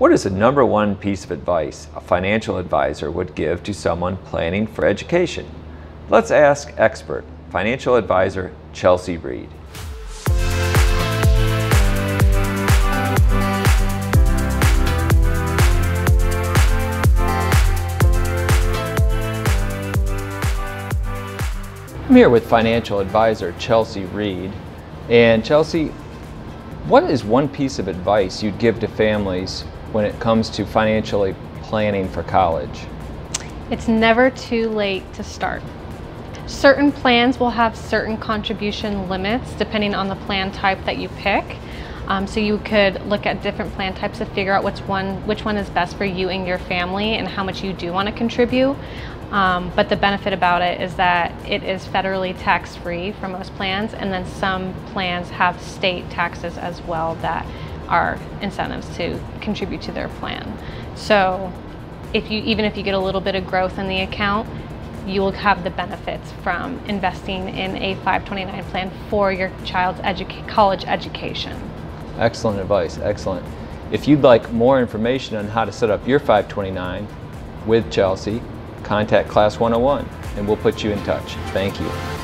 What is the number one piece of advice a financial advisor would give to someone planning for education? Let's ask expert financial advisor Chelsea Reed. I'm here with financial advisor Chelsea Reed. And Chelsea, what is one piece of advice you'd give to families when it comes to financially planning for college? It's never too late to start. Certain plans will have certain contribution limits depending on the plan type that you pick. So you could look at different plan types to figure out which one is best for you and your family and how much you do want to contribute. But the benefit about it is that it is federally tax-free for most plans, and then some plans have state taxes as well that are incentives to contribute to their plan. So even if you get a little bit of growth in the account, you will have the benefits from investing in a 529 plan for your child's college education. Excellent advice, excellent. If you'd like more information on how to set up your 529 with Chelsea, contact Class 101 and we'll put you in touch. Thank you.